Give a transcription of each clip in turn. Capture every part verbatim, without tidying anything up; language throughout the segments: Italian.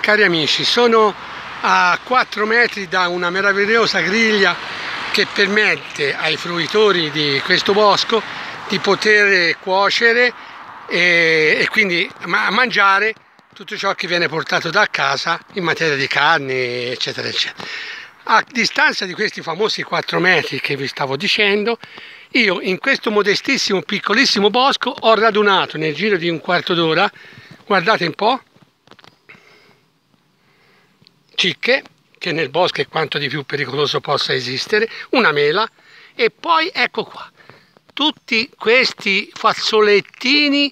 cari amici, sono a quattro metri da una meravigliosa griglia che permette ai fruitori di questo bosco di poter cuocere e, e quindi ma mangiare tutto ciò che viene portato da casa in materia di carne, eccetera eccetera. A distanza di questi famosi quattro metri che vi stavo dicendo, io in questo modestissimo piccolissimo bosco ho radunato nel giro di un quarto d'ora, guardate un po', cicche, che nel bosco è quanto di più pericoloso possa esistere, una mela, e poi ecco qua, tutti questi fazzolettini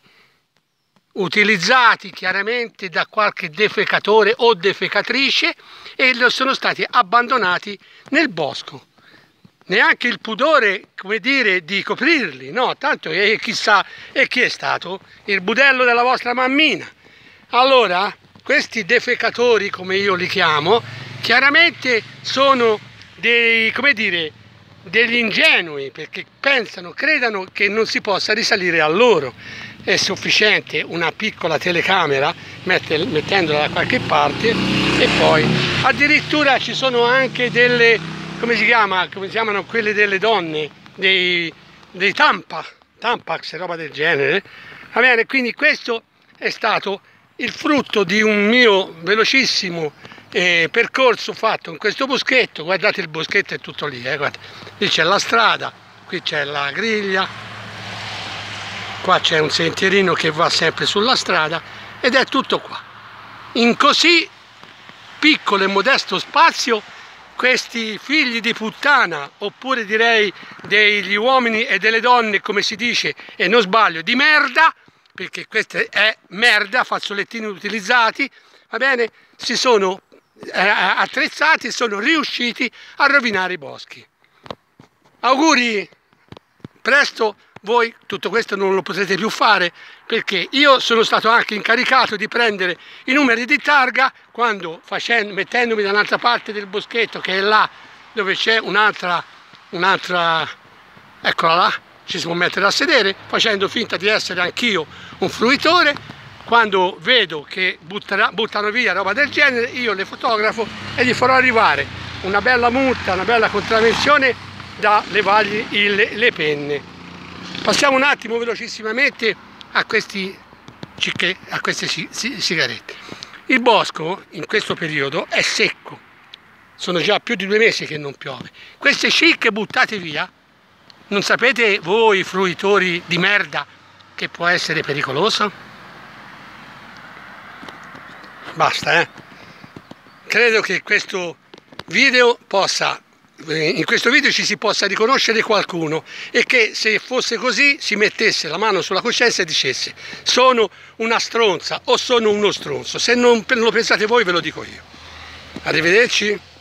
utilizzati chiaramente da qualche defecatore o defecatrice e sono stati abbandonati nel bosco. Neanche il pudore, come dire, di coprirli, no, tanto e chissà, e chi è stato? Il budello della vostra mammina. Allora, questi defecatori, come io li chiamo, chiaramente sono dei, come dire, degli ingenui, perché pensano, credano che non si possa risalire a loro. È sufficiente una piccola telecamera, mettendola da qualche parte, e poi addirittura ci sono anche delle, come si chiama, come si chiamano quelle delle donne, dei, dei tampa, tampax, roba del genere. Va bene, quindi questo è stato il frutto di un mio velocissimo eh, percorso fatto in questo boschetto. Guardate, il boschetto è tutto lì, eh, guarda. Lì c'è la strada, qui c'è la griglia, qua c'è un sentierino che va sempre sulla strada, ed è tutto qua. In così piccolo e modesto spazio questi figli di puttana, oppure direi degli uomini e delle donne, come si dice, e non sbaglio, di merda, perché questa è merda, fazzolettini utilizzati, va bene, si sono eh, attrezzati e sono riusciti a rovinare i boschi. Auguri, presto voi tutto questo non lo potrete più fare, perché io sono stato anche incaricato di prendere i numeri di targa quando facendo, mettendomi da un'altra parte del boschetto, che è là dove c'è un'altra, un'altra, eccola là, ci si può mettere a sedere, facendo finta di essere anch'io un fruitore. Quando vedo che butterà, buttano via roba del genere, io le fotografo e gli farò arrivare una bella multa, una bella contravvenzione da levargli il, le penne. Passiamo un attimo velocissimamente a, questi, a queste sigarette. Il bosco in questo periodo è secco, sono già più di due mesi che non piove. Queste cicche buttate via, non sapete voi fruitori di merda che può essere pericoloso? Basta, eh? Credo che questo video possa, in questo video ci si possa riconoscere qualcuno, e che se fosse così si mettesse la mano sulla coscienza e dicesse: sono una stronza o sono uno stronzo. Se non lo pensate voi ve lo dico io. Arrivederci.